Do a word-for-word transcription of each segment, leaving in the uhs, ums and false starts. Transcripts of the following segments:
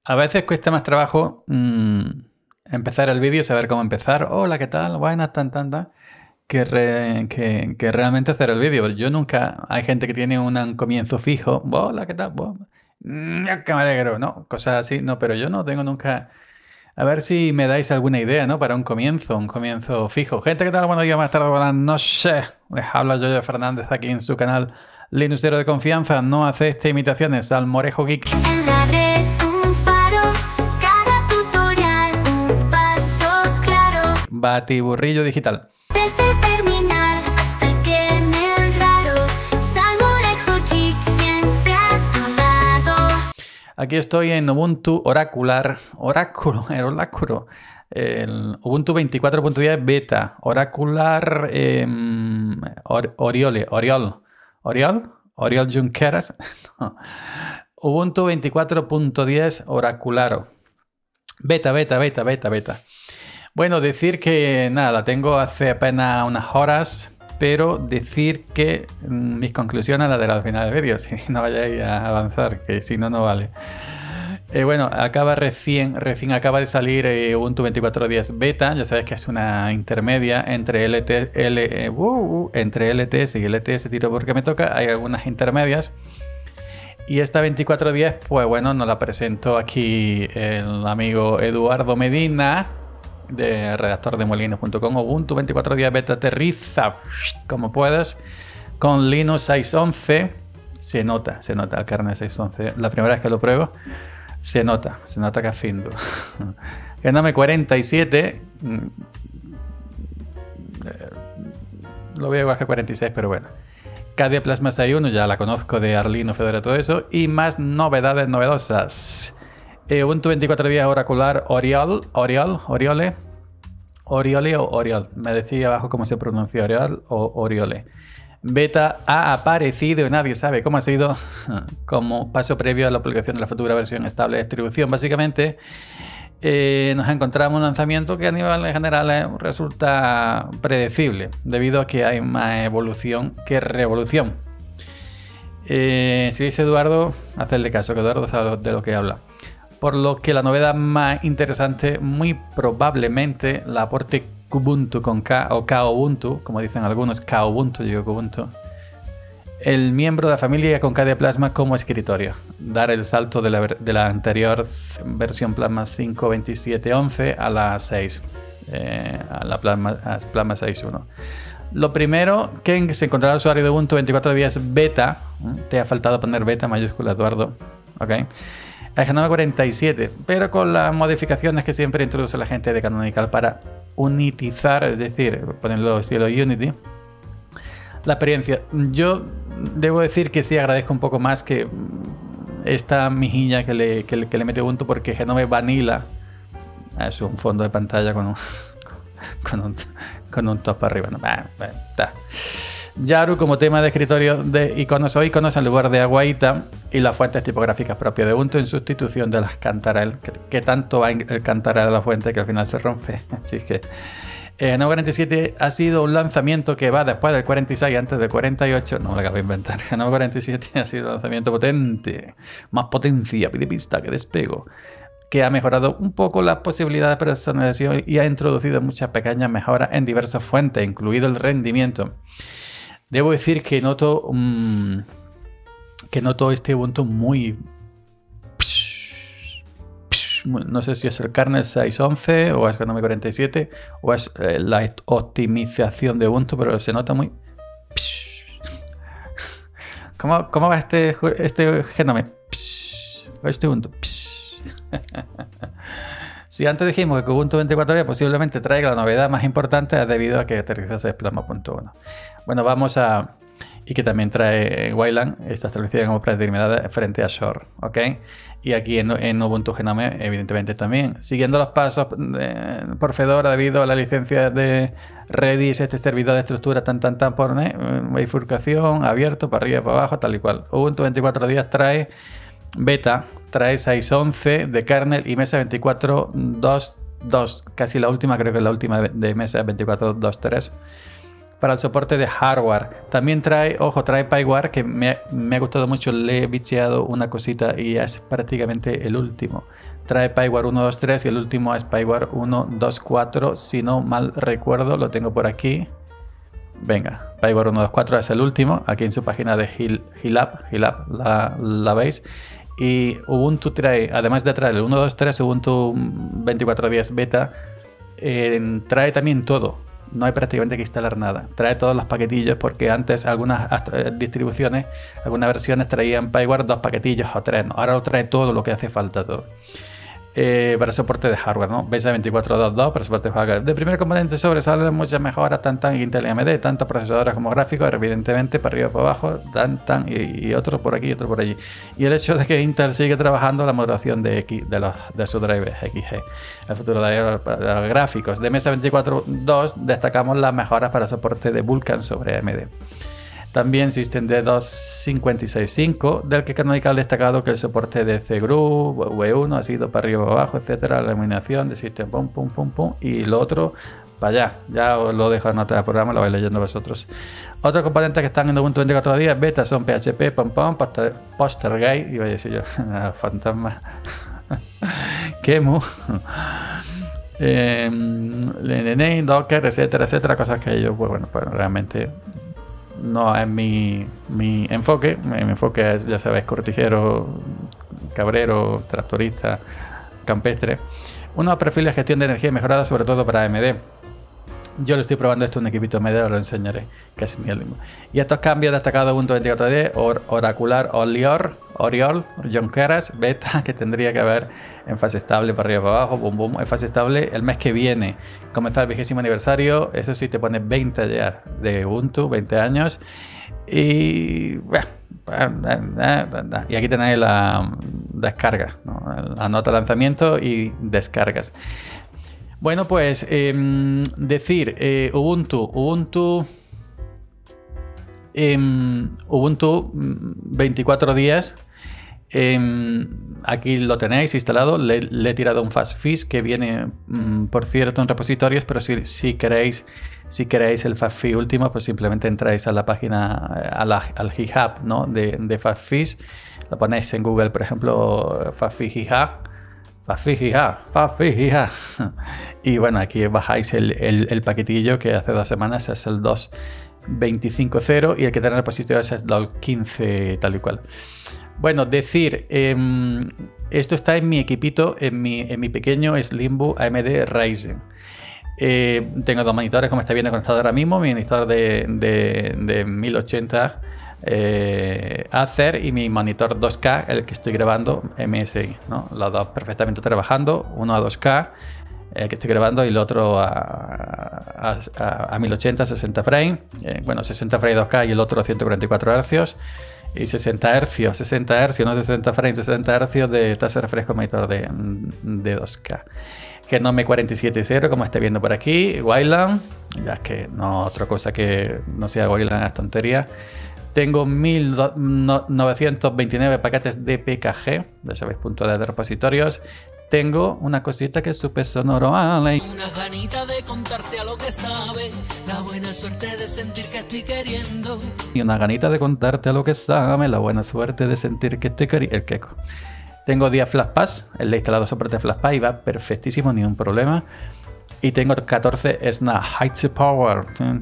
A veces cuesta más trabajo mmm, empezar el vídeo, saber cómo empezar. Hola, ¿qué tal? Buenas, tan, tan, tan. Que, re, que, que realmente hacer el vídeo. Yo nunca... Hay gente que tiene un comienzo fijo. Hola, ¿qué tal? Mm, que me alegro, ¿no? Cosas así. No, pero yo no tengo nunca... A ver si me dais alguna idea, ¿no? Para un comienzo, un comienzo fijo. Gente, ¿qué tal? Buenos días, más tarde, buenas noches. Les habla Yoyo Fernández aquí en su canal Linuxero de Confianza. No acepte imitaciones al Morejo Geek. En la red un faro, cada tutorial un paso claro. Batiburrillo digital. Desde el terminal hasta el kernel raro, Sal Morejo Geek siempre a tu lado. Aquí estoy en Ubuntu Oracular, Oráculo, el Oráculo, el Ubuntu veinticuatro punto diez beta, Oracular eh, Or, Oriole, Oriol, Oriol, Oriol Junqueras, no. Ubuntu veinticuatro punto diez Oracularo, beta, beta, beta, beta, beta. Bueno, decir que nada, la tengo hace apenas unas horas, pero decir que mmm, mis conclusiones las de al final del vídeo, si no vayáis a avanzar, que si no, no vale. Eh, bueno, acaba recién, recién acaba de salir eh, Ubuntu veinticuatro punto diez beta, ya sabes que es una intermedia entre, L T, L, eh, uh, uh, entre L T S y L T S, tiro porque me toca, hay algunas intermedias. Y esta veinticuatro punto diez, pues bueno, nos la presentó aquí el amigo Eduardo Medina, de redactor de molinos punto com. Ubuntu veinticuatro punto diez beta aterriza como puedes con Linux seis punto once. Se nota, se nota el kernel seis punto once. La primera vez que lo pruebo, se nota, se nota que afindo. Genome cuarenta y siete. Lo veo igual que cuarenta y seis, pero bueno. K D E Plasma seis punto uno, ya la conozco de Arlino, Fedora, todo eso. Y más novedades novedosas. Ubuntu veinticuatro punto diez Oracular Oriol, Oriol, Oriole, Oriole o Oriol. Me decía abajo cómo se pronuncia, Oriol o Oriole. Beta ha aparecido, nadie sabe cómo ha sido, como paso previo a la publicación de la futura versión estable de distribución. Básicamente eh, nos encontramos un lanzamiento que a nivel general eh, resulta predecible, debido a que hay más evolución que revolución. Eh, si dice Eduardo, hacedle caso, que Eduardo sabe de lo que habla. Por lo que la novedad más interesante muy probablemente la aporte Kubuntu con K o Kubuntu, como dicen algunos, Kubuntu, yo digo Kubuntu. El miembro de la familia con K D E Plasma como escritorio. Dar el salto de la, de la anterior versión Plasma cinco punto veintisiete punto once a la seis, eh, a la Plasma, a Plasma seis punto uno. Lo primero que se encontrará el usuario de Ubuntu veinticuatro punto diez beta, te ha faltado poner beta mayúscula, Eduardo, ok. El Genome cuarenta y siete, pero con las modificaciones que siempre introduce la gente de Canonical para unitizar, es decir, ponerlo estilo Unity, la experiencia. Yo debo decir que sí agradezco un poco más que esta mijilla que le, que le, que le mete Ubuntu, porque Genome Vanilla es un fondo de pantalla con un, con un, con un top arriba. No, bah, bah, bah. Yaru como tema de escritorio de iconos o iconos en lugar de Aguaita, y las fuentes tipográficas propias de Ubuntu en sustitución de las Cantarel, que, que tanto va el Cantarel de la fuente que al final se rompe. Así que eh, Genome cuarenta y siete ha sido un lanzamiento que va después del cuarenta y seis, antes del cuarenta y ocho. No me lo acabo de inventar. Genome cuarenta y siete ha sido un lanzamiento potente, más potencia, pide pista que despego, que ha mejorado un poco las posibilidades de personalización y ha introducido muchas pequeñas mejoras en diversas fuentes, incluido el rendimiento. Debo decir que noto um, que noto este Ubuntu muy... No sé si es el kernel seis punto once o es Genome cuarenta y siete o es eh, la optimización de Ubuntu, pero se nota muy... ¿Cómo, cómo va este, este Genome? Este Ubuntu. Si antes dijimos que Ubuntu veinticuatro punto diez posiblemente traiga la novedad más importante, es debido a que aterrizase Plasma punto uno. Bueno, vamos a... Y que también trae Wayland, está establecida como predeterminada frente a Shore, ¿ok? Y aquí en, en Ubuntu Genome, evidentemente también. Siguiendo los pasos de, por Fedora, debido a la licencia de Redis, este servidor de estructura tan tan tan por ¿eh? bifurcación, abierto, para arriba, para abajo, tal y cual. Ubuntu veinticuatro punto diez trae beta, trae seis punto once de kernel y Mesa veinticuatro punto dos punto dos, casi la última, creo que es la última de Mesa veinticuatro punto dos punto tres. para el soporte de hardware. También trae, ojo, trae PyWare, que me, me ha gustado mucho, le he bicheado una cosita y es prácticamente el último. Trae PyWare uno, dos, tres y el último es PyWare uno, dos, cuatro, si no mal recuerdo, lo tengo por aquí. Venga, PyWare uno, dos, cuatro es el último, aquí en su página de GitLab, GitLab la, la veis. Y Ubuntu trae, además de traer el uno, dos, tres, Ubuntu veinticuatro diez beta, eh, trae también todo. No hay prácticamente que instalar nada. Trae todos los paquetillos porque antes algunas distribuciones, algunas versiones traían PyWare dos paquetillos o tres, ¿no? Ahora lo trae todo lo que hace falta todo. Eh, para soporte de hardware, ¿no? B S veinticuatro punto dos punto dos para soporte de hardware. De primer componente sobresalen muchas mejoras, tan tan Intel y A M D, tanto procesadores como gráficos, evidentemente para arriba y para abajo, tan tan y, y otro por aquí y otro por allí. Y el hecho de que Intel sigue trabajando la modulación de X, de, los, de su driver X G, el futuro de, de los gráficos. De M S veinticuatro punto dos destacamos las mejoras para soporte de Vulkan sobre A M D. También System D dos cincuenta y seis punto cinco, del que Canonical ha destacado que el soporte de C Group, V uno ha sido para arriba, abajo, etcétera, la eliminación de System, pum, pum, pum, pum, y lo otro para allá. Ya os lo dejo en nota del programa, lo vais leyendo vosotros. Otros componentes que están en Ubuntu veinticuatro días beta son P H P, pom, pom, poster, Postergate, y vaya a decir yo, fantasma, Kemu, eh, Lenene, Docker, etcétera, etcétera, cosas que yo, pues bueno, pues realmente no es mi, mi enfoque. Mi, mi enfoque es, ya sabéis, cortijero, cabrero, tractorista, campestre. Unos perfiles de gestión de energía mejorada, sobre todo para A M D. Yo lo estoy probando, esto es un equipito A M D, os lo enseñaré, que es mi mismo. Y estos cambios destacados Ubuntu veinticuatro diez, Or, Oracular Oriol, Oriol, Junqueras, beta, que tendría que haber en fase estable para arriba para abajo, boom, boom, en fase estable el mes que viene. Comenzar el vigésimo aniversario, eso sí te pone veinte ya de Ubuntu, veinte años. Y, bueno, y aquí tenéis la descarga, ¿no? La nota de lanzamiento y descargas. Bueno, pues eh, decir eh, Ubuntu, Ubuntu, eh, Ubuntu veinticuatro días, eh, aquí lo tenéis instalado, le, le he tirado un fastfish que viene, mm, por cierto, en repositorios, pero si, si queréis si queréis el fastfish último, pues simplemente entráis a la página, a la, al GitHub, ¿no? de, de fastfish, lo ponéis en Google, por ejemplo, fastfish GitHub. Fafijija, fafijija. Y bueno, aquí bajáis el, el, el paquetillo que hace dos semanas es el dos punto veinticinco punto cero y el que tiene repositorios es el dos punto quince tal y cual. Bueno, decir, eh, esto está en mi equipito, en mi, en mi pequeño Slimbo A M D Ryzen. Eh, tengo dos monitores, como estáis viendo conectado ahora mismo, mi monitor de, de, de mil ochenta Eh, Acer y mi monitor dos K, el que estoy grabando M S I, ¿no? Los dos perfectamente trabajando, uno a dos K, el que estoy grabando, y el otro a, a, a, a mil ochenta, sesenta frames, eh, bueno, sesenta frames dos K y el otro a ciento cuarenta y cuatro hercios, y sesenta hercios, sesenta hercios, no sesenta frames, sesenta hercios de tasa de refresco monitor de, de dos K. Genome cuarenta y siete cero, como estáis viendo por aquí, Wayland, ya es que no otra cosa que no sea Wayland, es tontería. Tengo mil novecientos veintinueve paquetes de P K G, ya sabéis, punto de repositorios. Tengo una cosita que es súper sonoro. ¿Vale? Una ganita de contarte a lo que sabe, la buena suerte de sentir que estoy queriendo. Y una ganita de contarte a lo que sabe, la buena suerte de sentir que estoy queriendo. El queco. Tengo diez FlashPass, el instalado soporte FlashPass y va perfectísimo, ni un problema. Y tengo catorce Snap High Power.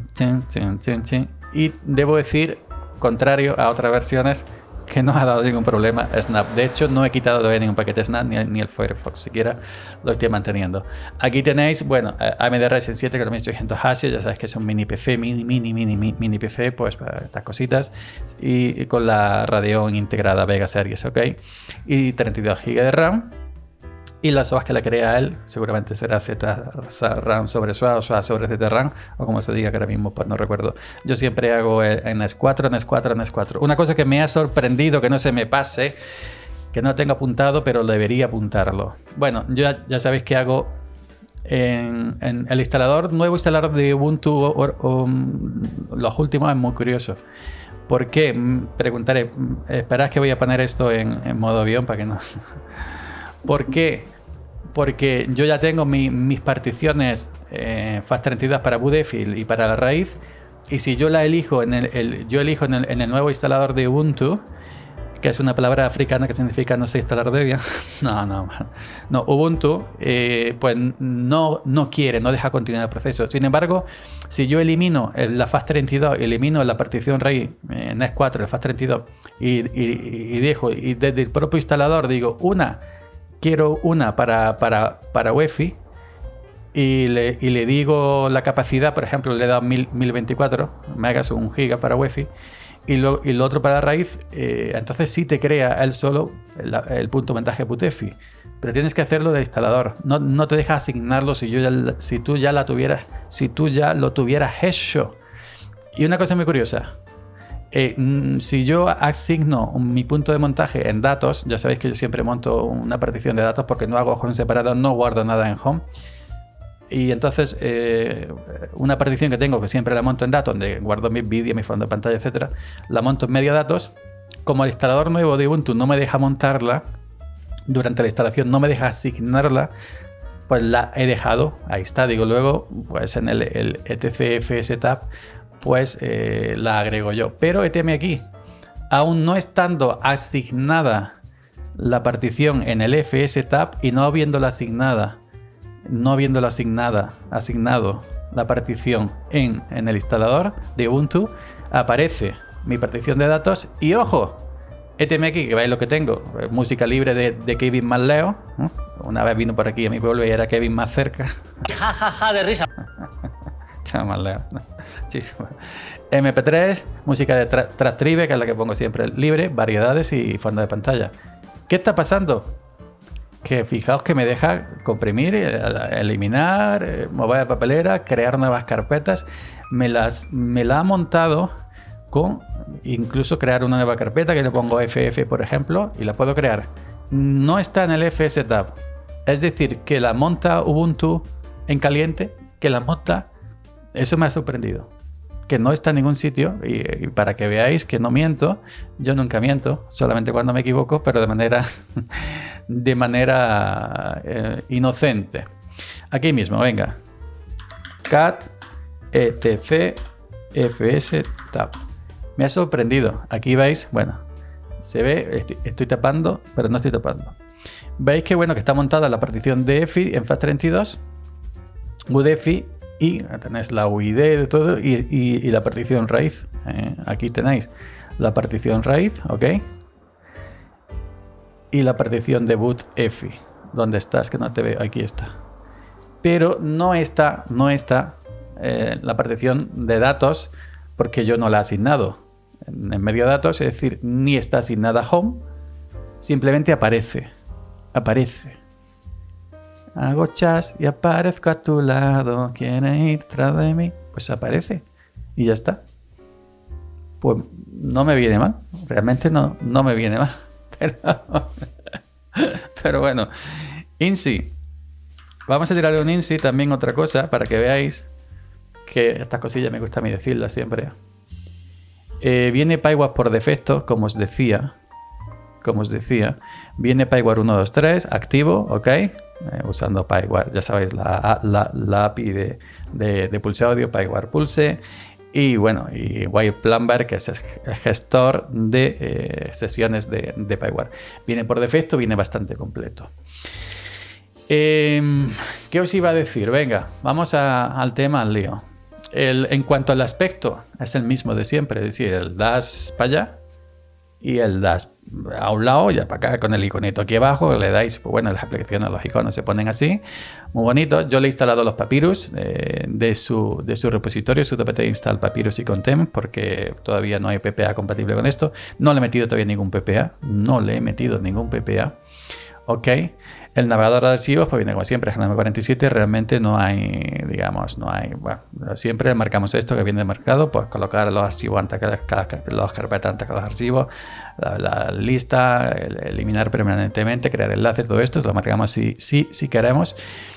Y debo decir, contrario a otras versiones, que no ha dado ningún problema Snap. De hecho, no he quitado todavía ningún paquete Snap, ni el, ni el Firefox siquiera lo estoy manteniendo. Aquí tenéis, bueno, A M D Ryzen siete con mil seiscientos H, ya sabéis que es un mini P C, mini, mini, mini, mini, mini P C, pues para estas cositas, y, y con la Radeon integrada Vega Series, ok, y treinta y dos gigas de RAM. Y las O A S que le crea él seguramente será Z RAM sobre S W A o S W A sobre Z RAM, o como se diga, que ahora mismo pues no recuerdo. Yo siempre hago en S cuatro, en S cuatro, en S cuatro. Una cosa que me ha sorprendido, que no se me pase, que no tengo apuntado, pero debería apuntarlo. Bueno, yo ya, ya sabéis que hago en, en el instalador, nuevo instalador de Ubuntu, o, o, o, los últimos, es muy curioso. ¿Por qué? Preguntaré, esperad que voy a poner esto en, en modo avión para que no... ¿Por qué? Porque yo ya tengo mi, mis particiones eh, FAT treinta y dos para Budefil y para la raíz, Y si yo la elijo en el, el- yo elijo en el, en el nuevo instalador de Ubuntu, que es una palabra africana que significa no sé instalar Debian. No, no, no. Ubuntu, eh, pues no, no quiere, no deja continuar el proceso. Sin embargo, si yo elimino el- la FAT treinta y dos, elimino la partición raíz en N E S cuatro, el FAT treinta y dos, y, y, y dejo, y desde el propio instalador digo, una, quiero una para, para, para UEFI, y le, y le digo la capacidad, por ejemplo, le he dado mil veinticuatro megas o un giga para UEFI, y lo, y lo otro para la raíz, eh, entonces sí te crea él solo el, el punto montaje putefi, pero tienes que hacerlo del instalador, no, no te deja asignarlo si, yo ya, si tú ya la tuvieras, si tú ya lo tuvieras hecho. Y una cosa muy curiosa, eh, mm, si yo asigno un- mi punto de montaje en datos, ya sabéis que yo siempre monto una partición de datos porque no hago home separado, no guardo nada en home. Y entonces, eh, una partición que tengo, que siempre la monto en datos, donde guardo mis vídeos, mi fondo de pantalla, etcétera, la monto en medio datos. Como el instalador nuevo de Ubuntu no me deja montarla, durante la instalación no me deja asignarla, pues la he dejado, ahí está. Digo, luego, pues en el, el etcfstab, pues eh, la agrego yo. Pero éteme aquí, aún no estando asignada la partición en el fstab y no habiéndola asignada, no habiéndolo asignada, asignado la partición en, en el instalador de Ubuntu, aparece mi partición de datos y ojo, éteme aquí que veis lo que tengo, música libre de, de Kevin Manleo, ¿no? Una vez vino por aquí a mi pueblo y era Kevin más cerca. Ja, ja, ja, de risa. Manleo, ¿no? Sí, bueno. eme pe tres, música de tra Tractribe, que es la que pongo siempre libre, variedades y fondo de pantalla. ¿Qué está pasando? Que fijaos que me deja comprimir, eliminar, mover la papelera, crear nuevas carpetas. Me las me la ha montado con incluso crear una nueva carpeta que le pongo F F, por ejemplo, y la puedo crear. No está en el fstab. Es decir, que la monta Ubuntu en caliente, que la monta. Eso me ha sorprendido. Que no está en ningún sitio, y, y para que veáis que no miento, yo nunca miento, solamente cuando me equivoco, pero de manera de manera eh, inocente. Aquí mismo, venga. cat etc fstab. Me ha sorprendido. Aquí veis, bueno, se ve, estoy, estoy tapando, pero no estoy tapando. Veis que bueno, que está montada la partición de EFI en FAT treinta y dos, UDEFI, y tenéis la U I D de todo y, y, y la partición raíz. Eh, aquí tenéis la partición raíz, ok. Y la partición de boot EFI. ¿Dónde estás? Que no te veo. Aquí está. Pero no está, no está eh, la partición de datos porque yo no la he asignado en, en medio datos, es decir, ni está asignada home, simplemente aparece. Aparece. Hago chas y aparezco a tu lado. ¿Quieres ir tras de mí? Pues aparece. Y ya está. Pues no me viene mal. Realmente no, no me viene mal. Pero, pero bueno. I N S I. Vamos a tirarle un I N S I también otra cosa para que veáis que estas cosillas me gusta a mí decirlas siempre. Eh, viene PyWare por defecto, como os decía. Como os decía. Viene PyWare uno, dos, tres, activo, ok. Eh, usando PyWare, ya sabéis, la, la, la A P I de, de, de Pulse Audio, PyWare Pulse. Y bueno, y WirePlumber, que es el gestor de eh, sesiones de, de PyWare. Viene por defecto, viene bastante completo. Eh, ¿Qué os iba a decir? Venga, vamos a, al tema, al lío. El, en cuanto al aspecto, es el mismo de siempre, es decir, el dash para allá y el dash a un lado, ya para acá, con el iconito aquí abajo, le dais, pues bueno, las aplicaciones, los iconos se ponen así, muy bonitos. Yo le he instalado los Papyrus eh, de, su, de su repositorio, su apt install Papyrus y Content, porque todavía no hay P P A compatible con esto. No le he metido todavía ningún P P A, no le he metido ningún P P A. Ok, el navegador de archivos, pues viene como siempre, G N O M cuarenta y siete, realmente no hay, digamos, no hay, bueno, siempre marcamos esto que viene marcado, pues colocar los archivos antes que las, los carpetas antes que los archivos, la, la lista, el, eliminar permanentemente, crear enlaces, todo esto, lo marcamos si, si, si queremos.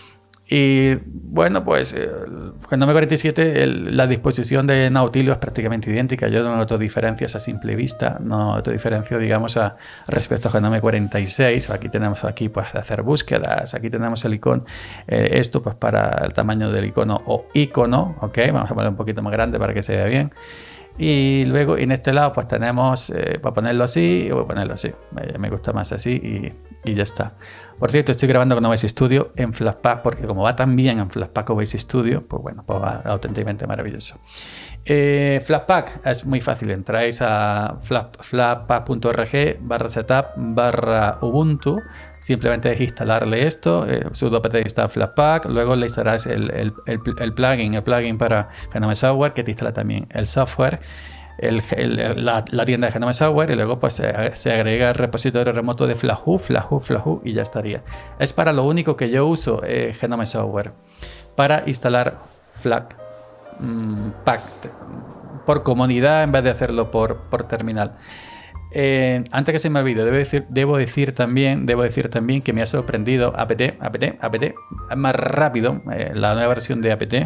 Y bueno, pues el Genome cuarenta y siete, el, la disposición de Nautilus es prácticamente idéntica. Yo no noto diferencias a simple vista, no noto diferencia, digamos, a, respecto a Genome cuarenta y seis. Aquí tenemos aquí pues hacer búsquedas, aquí tenemos el icono, eh, esto pues para el tamaño del icono o icono, ok, vamos a poner un poquito más grande para que se vea bien. Y luego en este lado pues tenemos, eh, para ponerlo así, voy a ponerlo así, eh, me gusta más así y, y ya está. Por cierto, estoy grabando con O B S Studio en Flatpak porque como va tan bien en Flatpak O B S Studio, pues bueno, pues va auténticamente maravilloso. Eh, Flatpak es muy fácil, entráis a flatpak punto org barra setup barra Ubuntu, simplemente es instalarle esto, eh, sudo apt install Flatpak, luego le instalarás el, el, el, el plugin, el plugin para Genome Software que te instala también el software. El, el, la, la tienda de Genome Software y luego pues se, se agrega el repositorio remoto de Flahu, Flahu, Flahu y ya estaría. Es para lo único que yo uso eh, Genome Software, para instalar Flatpak mmm, por comunidad en vez de hacerlo por, por terminal. Eh, antes que se me olvide, debo decir, debo decir también, debo decir también que me ha sorprendido apt, apt, apt, más rápido, eh, la nueva versión de apt,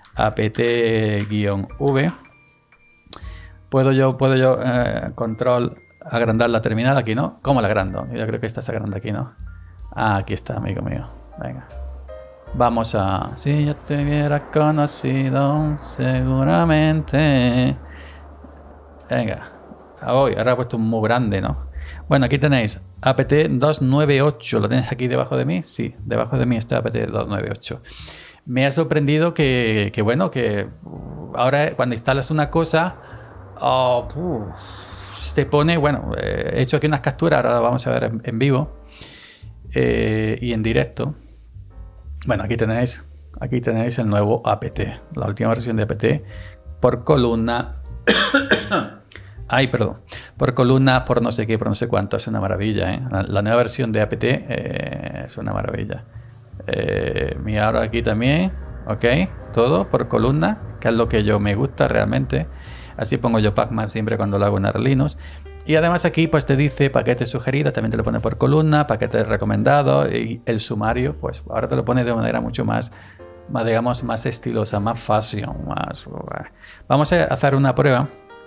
apt-v. Puedo yo, puedo yo eh, control agrandar la terminal aquí, ¿no? ¿Cómo la agrando? Yo creo que esta se agranda aquí, ¿no? Ah, aquí está, amigo mío. Venga. Vamos a... Si yo te hubiera conocido, seguramente... Venga. Hoy, ahora he puesto un muy grande, ¿no? Bueno, aquí tenéis apt doscientos noventa y ocho. ¿Lo tenéis aquí debajo de mí? Sí, debajo de mí está apt doscientos noventa y ocho. Me ha sorprendido que, que bueno, que ahora cuando instalas una cosa... Oh, uh, se pone, bueno, eh, he hecho aquí unas capturas, ahora las vamos a ver en, en vivo eh, y en directo. Bueno, aquí tenéis, aquí tenéis el nuevo apt, la última versión de apt por columna. Ay, perdón, por columna, por no sé qué, por no sé cuánto, es una maravilla, ¿eh? La, la nueva versión de apt eh, es una maravilla. Eh, mira ahora aquí también, ok, todo por columna, que es lo que yo me gusta realmente. Así pongo yo Pacman siempre cuando lo hago en Arlinos. Y además aquí pues te dice paquetes sugeridos, también te lo pone por columna, paquetes recomendados y el sumario, pues ahora te lo pone de manera mucho más, más digamos, más estilosa, más fashion, más... Vamos a hacer una prueba.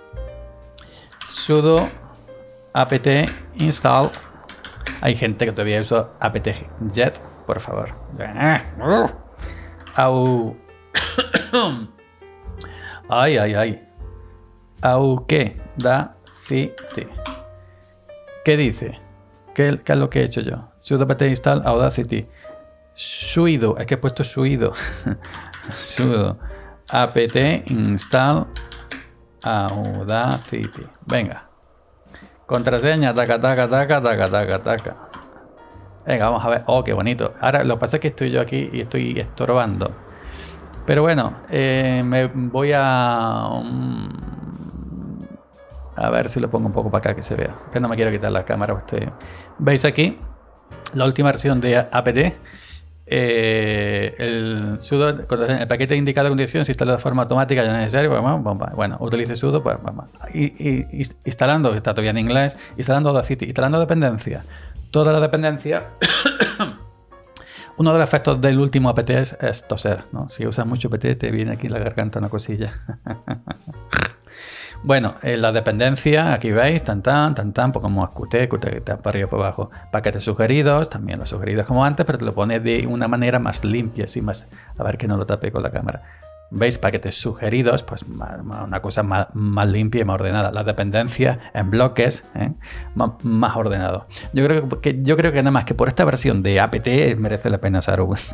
Sudo apt install. Hay gente que todavía usa apt-get, por favor. Au. Ay, ay, ay. Audacity. ¿Qué dice? ¿Qué, ¿Qué es lo que he hecho yo? Sudo apt install Audacity. Suido, es que he puesto suido. Sudo apt install Audacity. Venga. Contraseña, taca, taca, taca, taca, taca, taca. Venga, vamos a ver. Oh, qué bonito. Ahora lo que pasa es que estoy yo aquí y estoy estorbando. Pero bueno, eh, me voy a... Um, a ver si lo pongo un poco para acá que se vea. Que no me quiero quitar la cámara. Usted. ¿Veis aquí? La última versión de apt. Eh, el sudo, el paquete indicado de condición se instala de forma automática, ya no es necesario. Bueno, utilice sudo. Pues, vamos. Y, y, y, instalando, está todavía en inglés, instalando Audacity, instalando dependencia. Toda la dependencia. Uno de los efectos del último apt es, es toser, ¿no? Si usas mucho apt te viene aquí en la garganta una cosilla. Bueno, eh, la dependencia, aquí veis, tan tan, tan tan, pues como Qt, Qt para arriba para abajo. Paquetes sugeridos, también los sugeridos como antes, pero te lo pone de una manera más limpia, así más, a ver que no lo tape con la cámara. ¿Veis? Paquetes sugeridos, pues más, una cosa más, más limpia y más ordenada. La dependencia en bloques, ¿eh? más, más ordenado. Yo creo que, yo creo que nada más que por esta versión de apt merece la pena usar Ubuntu.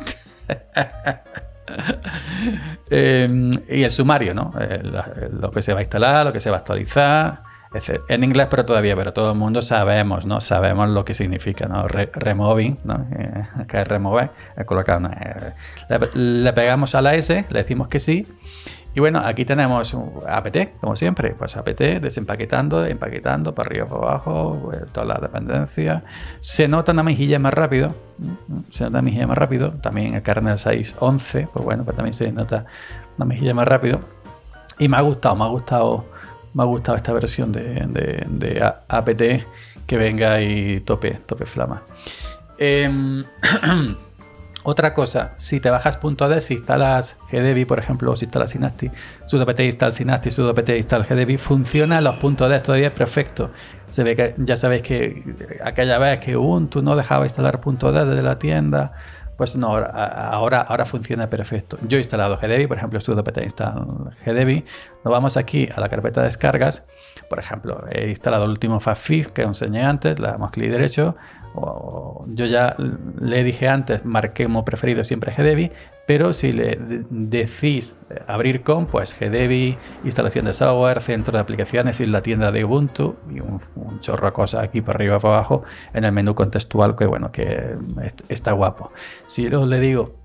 eh, y el sumario, ¿no? Eh, lo que se va a instalar, lo que se va a actualizar. En inglés, pero todavía, pero todo el mundo sabemos, ¿no? Sabemos lo que significa, ¿no? Re removing, ¿no? Eh, que es remover, es colocar una, eh, le, le pegamos a la S, le decimos que sí. Y bueno, aquí tenemos apt, como siempre, pues apt, desempaquetando, empaquetando, para arriba, para abajo, pues, toda la dependencia. Se nota una mejilla más rápido, se nota una mejilla más rápido. También el kernel seis punto once, pues bueno, pues también se nota una mejilla más rápido. Y me ha gustado, me ha gustado. Me ha gustado esta versión de, de, de apt que venga y tope, tope flama. Eh, Otra cosa, si te bajas .d, si instalas Gdebi, por ejemplo, o si instalas Synaptic, sudo apt install Synaptic, sudo apt install Gdebi, funciona los .d, todavía es perfecto. Se ve que ya sabéis que aquella vez que Ubuntu no dejaba instalar .d desde la tienda, pues no, ahora, ahora, ahora funciona perfecto. Yo he instalado Gdebi, por ejemplo, sudo apt install Gdebi. Nos vamos aquí a la carpeta de descargas. Por ejemplo, he instalado el último FastFib que os enseñé antes, le damos clic derecho. O, yo ya le dije antes, marqué como preferido siempre Gdebi, pero si le decís abrir con, pues Gdebi, instalación de software, centro de aplicaciones y la tienda de Ubuntu y un, un chorro de cosas aquí por arriba y por abajo en el menú contextual, que bueno, que está guapo. Si yo le digo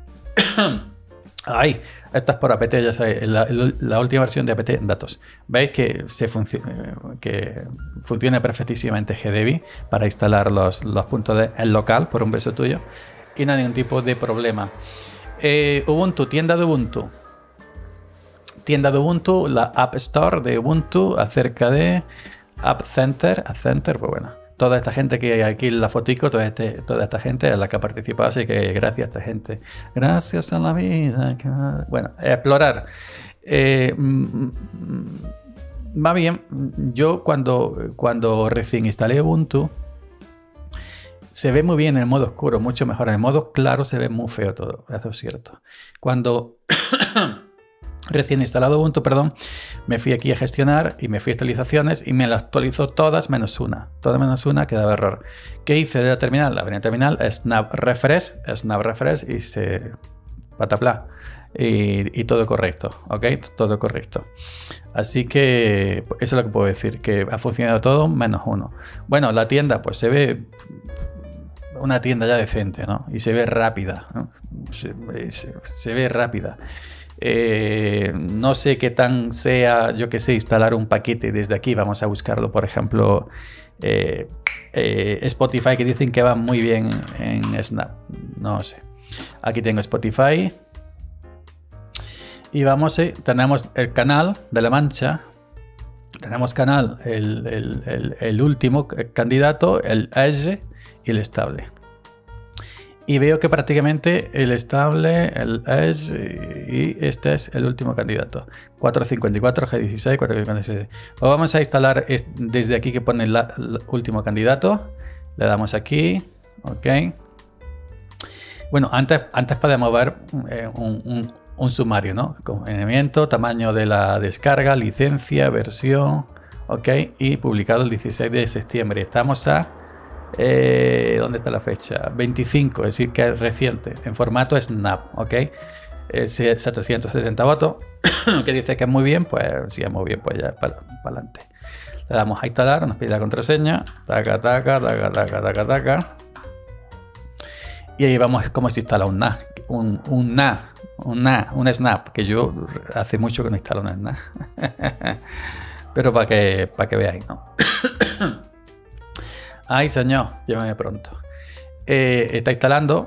ay, esta es por apt, ya sabéis, la, la última versión de apt datos. Veis que, se func que funciona perfectísimamente Gdebi para instalar los, los puntos de en local por un beso tuyo y no hay ningún tipo de problema. Eh, Ubuntu, tienda de Ubuntu. Tienda de Ubuntu, la App Store de Ubuntu, acerca de App Center. App Center, pues bueno. Toda esta gente que hay aquí en la fotico, toda, este, toda esta gente es la que ha participado, así que gracias a esta gente. Gracias a la vida. Bueno, explorar. Eh, va bien, yo cuando, cuando recién instalé Ubuntu, se ve muy bien en el modo oscuro, mucho mejor. En el modo claro se ve muy feo todo, eso es cierto. Cuando... recién instalado Ubuntu, perdón, me fui aquí a gestionar y me fui a actualizaciones y me las actualizó todas menos una. Todas menos una que daba error. ¿Qué hice de la terminal? La venía terminal, snap refresh, snap refresh y se patapla. Y, y todo correcto, ¿ok? Todo correcto. Así que eso es lo que puedo decir, que ha funcionado todo menos uno. Bueno, la tienda pues se ve una tienda ya decente, ¿no? Y se ve rápida, ¿no? Se, se, se ve rápida. Eh, no sé qué tan sea, yo que sé, instalar un paquete desde aquí. Vamos a buscarlo, por ejemplo, eh, eh, Spotify, que dicen que va muy bien en Snap. No sé. Aquí tengo Spotify. Y vamos, eh, tenemos el canal de La Mancha. Tenemos canal, el, el, el, el último candidato, el Edge y el estable. Y veo que prácticamente el estable, el Edge y este es el último candidato. cuatrocientos cincuenta y cuatro, G dieciséis, cuatrocientos cincuenta y seis. Pues vamos a instalar desde aquí que pone el último candidato. Le damos aquí. Ok. Bueno, antes, antes podemos ver eh, un, un, un sumario, ¿no? Convenimiento, tamaño de la descarga, licencia, versión. Ok. Y publicado el dieciséis de septiembre. Estamos a... Eh, ¿dónde está la fecha? veinticinco, es decir que es reciente, en formato Snap, ¿ok? Es setecientos setenta votos, que dice que es muy bien, pues si es muy bien, pues ya para pa adelante. Le damos a instalar, nos pide la contraseña, taca, taca, taca, taca, taca, taca. Y ahí vamos como se instala un N A, un, un N A, un N A, un Snap, que yo hace mucho que no instalo un Snap. Pero para que, para que veáis, ¿no? Ay, señor, llévame pronto. Eh, está instalando.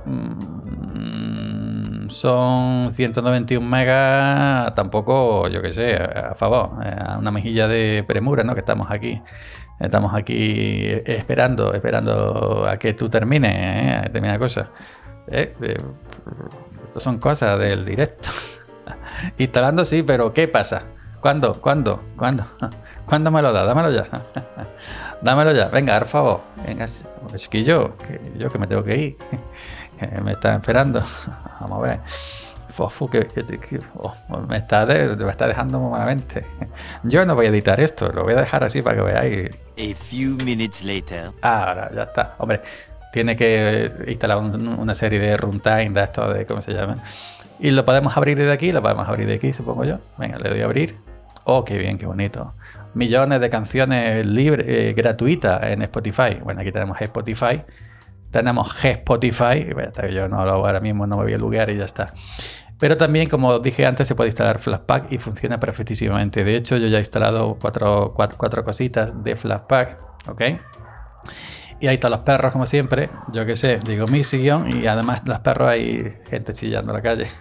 Mm, son ciento noventa y uno megas. Tampoco, yo qué sé, a favor. A una mejilla de premura, ¿no? Que estamos aquí. Estamos aquí esperando, esperando a que tú termines, ¿eh? A terminar cosas. Eh, eh, Estas son cosas del directo. Instalando sí, pero ¿qué pasa? ¿Cuándo? ¿Cuándo? ¿Cuándo? ¿Cuándo me lo da? Dámelo ya. Dámelo ya. Venga, por favor. Venga, chiquillo, que yo que me tengo que ir. Que me están esperando. Vamos a ver. Fofu, que, que, que oh, me, está de, me está dejando muy malamente. Yo no voy a editar esto, lo voy a dejar así para que veáis. A few minutes later. Ahora, ya está. Hombre, tiene que instalar un, una serie de runtime de esto, de cómo se llama. Y lo podemos abrir desde aquí, lo podemos abrir de aquí, supongo yo. Venga, le doy a abrir. Oh, qué bien, qué bonito. Millones de canciones libres, eh, gratuitas en Spotify. Bueno, aquí tenemos Spotify. Tenemos G-Spotify. Yo no lo, ahora mismo no me voy a lugar y ya está. Pero también, como dije antes, se puede instalar Flatpak y funciona perfectísimamente. De hecho, yo ya he instalado cuatro, cuatro, cuatro cositas de Flatpak. ¿Ok? Y ahí están los perros, como siempre. Yo qué sé, digo mi sillón. Y además, los perros hay gente chillando en la calle.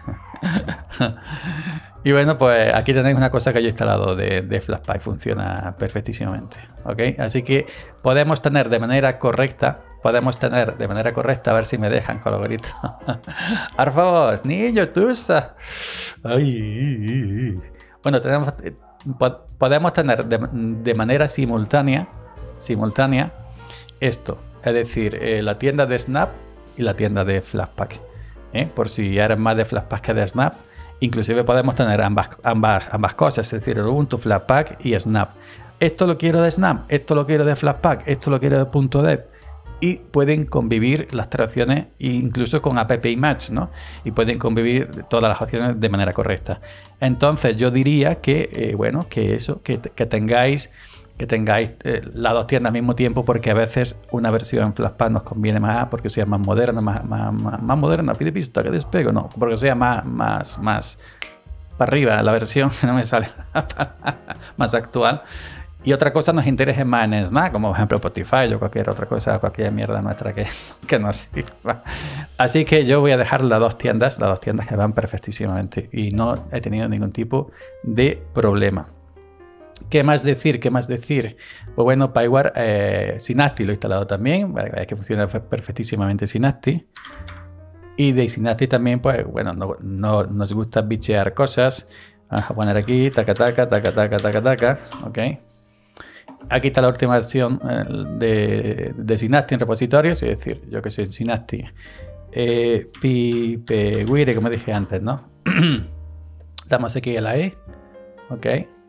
Y bueno, pues aquí tenéis una cosa que yo he instalado de, de Flatpak. Funciona perfectísimamente. ¿Ok? Así que podemos tener de manera correcta podemos tener de manera correcta, a ver si me dejan con los gritos. Por favor, niño, tusa. Ay. Bueno, tenemos, po podemos tener de, de manera simultánea, simultánea esto, es decir, eh, la tienda de Snap y la tienda de Flatpak. ¿eh? Por si eres más de Flatpak que de Snap, inclusive podemos tener ambas, ambas, ambas cosas, es decir, Ubuntu, Flatpak y Snap. Esto lo quiero de Snap, esto lo quiero de Flatpak, esto lo quiero de .dev. Y pueden convivir las tres opciones incluso con app-image, ¿no? Y pueden convivir todas las opciones de manera correcta. Entonces yo diría que, eh, bueno, que eso, que, que tengáis, que tengáis eh, las dos tiendas al mismo tiempo, porque a veces una versión en Flatpak nos conviene más porque sea más moderna, más, más, más, más moderna, pide pista que despego, no, porque sea más, más, más para arriba la versión, no me sale, más actual. Y otra cosa nos interesa más en Snap, como por ejemplo Spotify o cualquier otra cosa, cualquier mierda nuestra que, que nos sirva. Así que yo voy a dejar las dos tiendas, las dos tiendas que van perfectísimamente y no he tenido ningún tipo de problema. ¿Qué más decir? ¿Qué más decir? Pues bueno, Pyware, eh, Synapti lo he instalado también, es que funciona perfectísimamente Synapti. Y de Synapti también, pues bueno, no, no nos gusta bichear cosas. Vamos a poner aquí, taca, taca, taca, taca, taca, taca, ok. Aquí está la última versión eh, de, de Synapti en repositorios, es decir, yo que sé, Synapti eh, pipewire, como dije antes, ¿no? Damos aquí a la E, ok,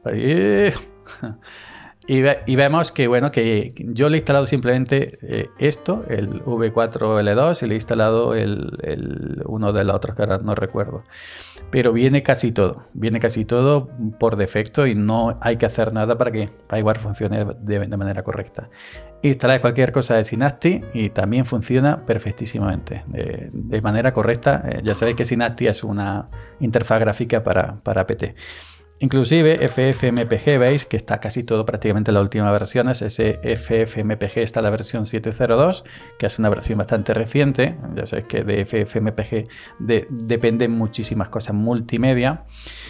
y, ve, y vemos que, bueno, que yo le he instalado simplemente eh, esto, el V cuatro L dos, y le he instalado el, el, uno de los otros que ahora no recuerdo. Pero viene casi todo, viene casi todo por defecto y no hay que hacer nada para que Pyware funcione de, de manera correcta. Instaláis cualquier cosa de Synapti y también funciona perfectísimamente, de, de manera correcta. Eh, ya sabéis que Synapti es una interfaz gráfica para, para P T. Inclusive F F M P G, veis que está casi todo prácticamente en las últimas versiones. Ese F F M P G está en la versión siete punto cero dos, que es una versión bastante reciente. Ya sabéis que de F F M P G de, dependen muchísimas cosas multimedia.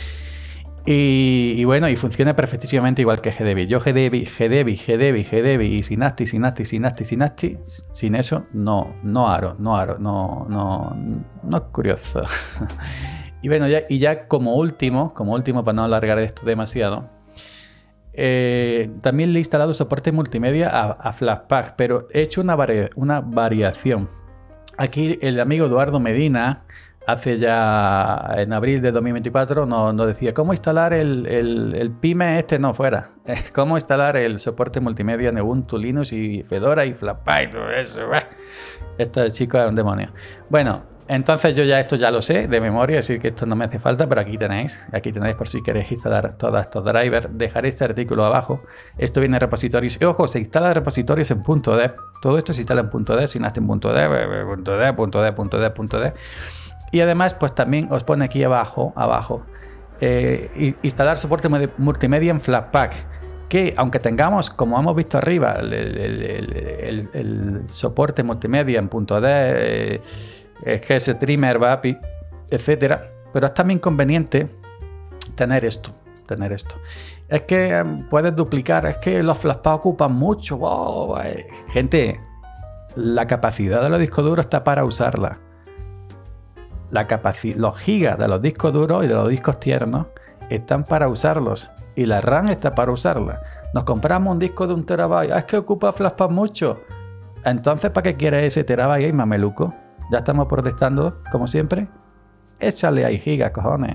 Y, y bueno, y funciona perfectísimamente igual que GDebi. Yo GDebi, GDebi, GDebi, GDebi y Synapti, Synapti, Synapti, Synapti, sin eso no, no aro, no aro, no, no, no es curioso. Y bueno, ya, y ya como último, como último para no alargar esto demasiado, eh, también le he instalado soporte multimedia a, a Flatpak, pero he hecho una, vari una variación. Aquí el amigo Eduardo Medina, hace ya en abril de dos mil veinticuatro, nos, nos decía cómo instalar el, el, el Pyme este, no fuera, cómo instalar el soporte multimedia en Ubuntu, Linux y Fedora y Flatpak y todo eso. Esto chico es un demonio. Bueno, entonces yo ya esto ya lo sé de memoria, así que esto no me hace falta, pero aquí tenéis, aquí tenéis por si queréis instalar todos estos drivers. Dejaré este artículo abajo. Esto viene en repositorios. Y ojo, se instala repositorios en .dev. Todo esto se instala en .dev, Synapti en .dev, .dev, .dev, .dev, .dev. Y además, pues también os pone aquí abajo, abajo, eh, instalar soporte multimedia en Flatpak. Que aunque tengamos, como hemos visto arriba, el, el, el, el, el soporte multimedia en .dev, eh, G S Trimmer, V A P I, etcétera, pero es también conveniente tener esto, tener esto. Es que eh, puedes duplicar, es que los Flatpak ocupan mucho. Wow, eh. Gente, la capacidad de los discos duros está para usarla. La capacidad, los gigas de los discos duros y de los discos tiernos están para usarlos y la RAM está para usarla. Nos compramos un disco de un terabyte, ah, es que ocupa Flatpak mucho. Entonces, ¿para qué quieres ese terabyte ahí, mameluco? Ya estamos protestando, como siempre. Échale ahí gigas, cojones.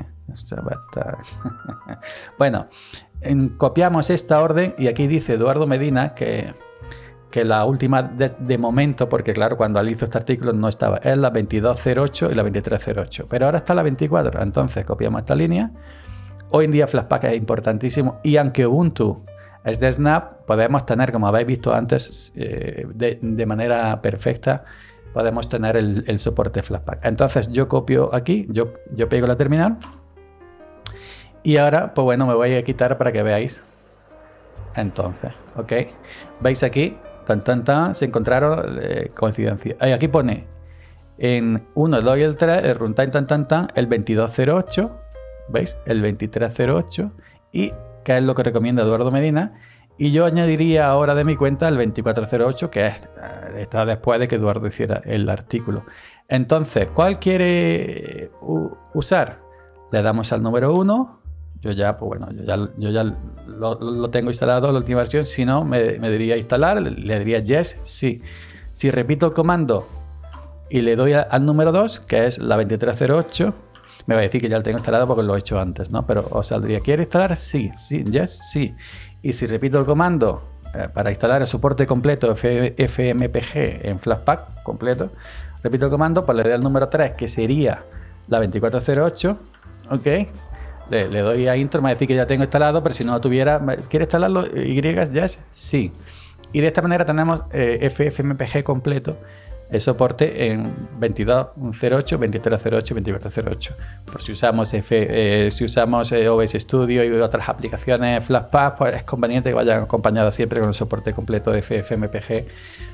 Bueno, en, copiamos esta orden y aquí dice Eduardo Medina que, que la última de, de momento, porque claro, cuando él hizo este artículo no estaba, es la veintidós cero ocho y la veintitrés cero ocho, pero ahora está la veinticuatro, entonces copiamos esta línea. Hoy en día Flatpak es importantísimo y aunque Ubuntu es de Snap, podemos tener, como habéis visto antes, eh, de, de manera perfecta, podemos tener el, el soporte Flatpak. Entonces yo copio aquí, yo, yo pego la terminal y ahora, pues bueno, me voy a quitar para que veáis. Entonces, ok, veis aquí, tan tan tan, se encontraron eh, coincidencias. Aquí pone en uno, el dos y el tres, el runtime tan tan tan, el veintidós cero ocho, veis, el veintitrés cero ocho, y que es lo que recomienda Eduardo Medina. Y yo añadiría ahora de mi cuenta el veinticuatro cero ocho, que es, está después de que Eduardo hiciera el artículo. Entonces, ¿cuál quiere usar? Le damos al número uno. Yo ya, pues bueno, yo ya, yo ya lo, lo tengo instalado, la última versión. Si no, me, me diría instalar, le diría yes, sí. Si repito el comando y le doy a, al número dos, que es la veintitrés cero ocho, me va a decir que ya lo tengo instalado porque lo he hecho antes, ¿no? Pero os saldría, ¿quiere instalar? Sí, sí, yes, sí. Y si repito el comando eh, para instalar el soporte completo F M P G en Flatpak completo, repito el comando, pues le doy al número tres, que sería la veinticuatro cero ocho, ok. Le, le doy a intro, me va a decir que ya tengo instalado, pero si no lo tuviera, ¿quiere instalarlo? Y, yes, sí. Y de esta manera tenemos eh, F M P G completo, el soporte en veintidós cero ocho, veintitrés cero ocho, veinticuatro cero ocho. Por si usamos, F, eh, si usamos eh, O B S Studio y otras aplicaciones Flatpak, pues es conveniente que vayan acompañadas siempre con el soporte completo de F M P G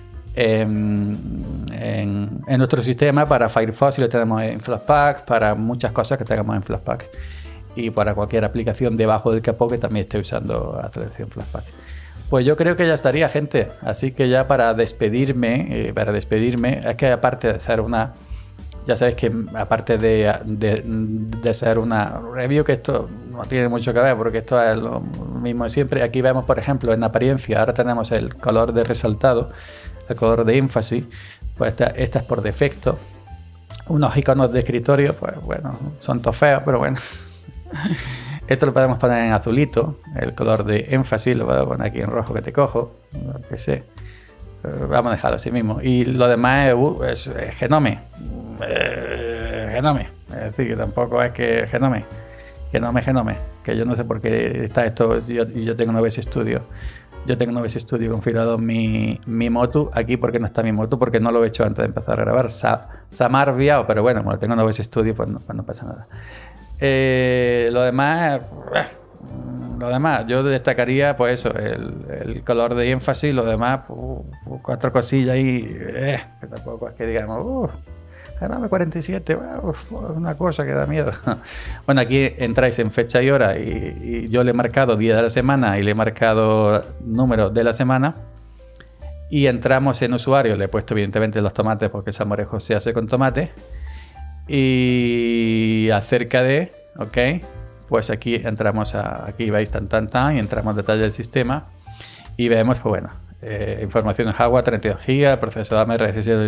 en, en, en nuestro sistema. Para Firefox, si lo tenemos en Flatpak, para muchas cosas que tengamos en Flatpak, y para cualquier aplicación debajo del capó que también esté usando la traducción Flatpak. Pues yo creo que ya estaría, gente. Así que ya para despedirme, eh, para despedirme, es que aparte de ser una, ya sabéis que aparte de, de, de ser una review, que esto no tiene mucho que ver porque esto es lo mismo de siempre. Aquí vemos, por ejemplo, en apariencia, ahora tenemos el color de resaltado, el color de énfasis, pues esta, esta es por defecto. Unos iconos de escritorio, pues bueno, son todos feos, pero bueno. Esto lo podemos poner en azulito, el color de énfasis, lo voy a poner aquí en rojo que te cojo, lo que sé. Vamos a dejarlo así mismo. Y lo demás es, uh, es, es Genome. Eh, Genome. Es decir, que tampoco es que Genome. Genome, Genome. Que yo no sé por qué está esto. Yo, yo tengo un O B S Studio. Yo tengo un O B S Studio configurado en mi, mi Motu. Aquí, ¿por qué no está mi Motu? Porque no lo he hecho antes de empezar a grabar. Sa, Samar Viao, pero bueno, como tengo un O B S Studio, pues no, pues no pasa nada. Eh, lo demás, eh, lo demás, yo destacaría, pues eso, el, el color de énfasis, lo demás, uh, uh, cuatro cosillas ahí, eh, que tampoco es que digamos, uh, Genome cuarenta y siete, uh, una cosa que da miedo. Bueno, aquí entráis en fecha y hora y, y yo le he marcado día de la semana y le he marcado número de la semana. Y entramos en usuario, le he puesto evidentemente los tomates porque el salmorejo se hace con tomate. Y acerca de, ok, pues aquí entramos a, aquí veis tan tan tan y entramos en detalle del sistema y vemos, pues bueno, eh, información en hardware treinta y dos gigas, procesador A M D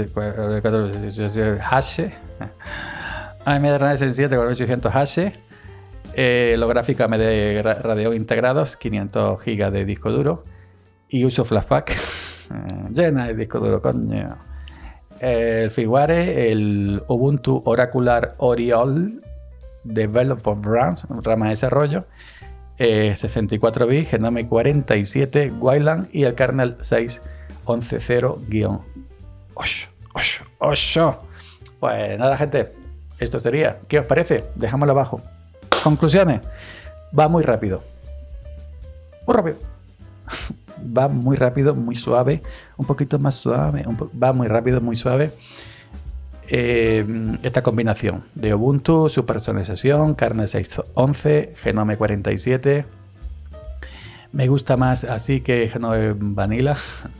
hash, A M D Ryzen siete con ochocientos hash, eh, los gráficos A M D Radeon integrados, quinientos gigas de disco duro y uso Flatpak, llena de disco duro, coño. El firmware, el Ubuntu Oracular Oriole Developer Branch, rama de desarrollo, eh, sesenta y cuatro bits, Genome cuarenta y siete, Wayland y el kernel seis once cero guión ocho. Pues nada, gente, esto sería. ¿Qué os parece? Dejámoslo abajo. Conclusiones. Va muy rápido. Muy rápido. Va muy rápido, muy suave, un poquito más suave, un po va muy rápido, muy suave. Eh, esta combinación de Ubuntu, su personalización, kernel seis once, Genome cuarenta y siete. Me gusta más así que Genome Vanilla.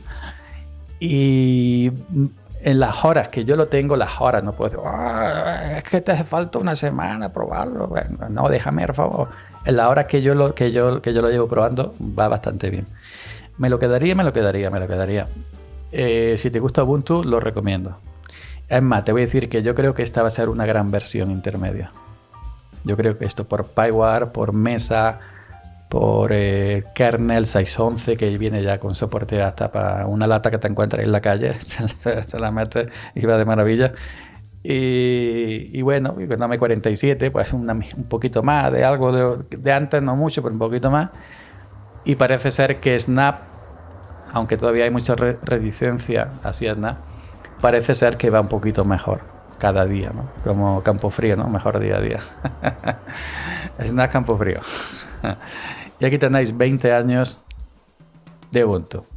Y en las horas que yo lo tengo, las horas, no puedo decir, oh, es que te hace falta una semana probarlo. Bueno, no, déjame, por favor. En las horas que yo lo, que yo, que yo lo llevo probando, va bastante bien. Me lo quedaría, me lo quedaría, me lo quedaría. Eh, si te gusta Ubuntu, lo recomiendo. Es más, te voy a decir que yo creo que esta va a ser una gran versión intermedia. Yo creo que esto por Pyware, por Mesa, por eh, kernel seis once, que viene ya con soporte hasta para una lata que te encuentras en la calle, se, se, se la mete y va de maravilla. Y, y bueno, Genome cuarenta y siete, pues una, un poquito más de algo de, de antes, no mucho, pero un poquito más. Y parece ser que Snap, aunque todavía hay mucha re reticencia hacia Snap, parece ser que va un poquito mejor cada día, ¿no? Como Campo Frío, ¿no? Mejor día a día. Snap Campo Frío. Y aquí tenéis veinte años de Ubuntu.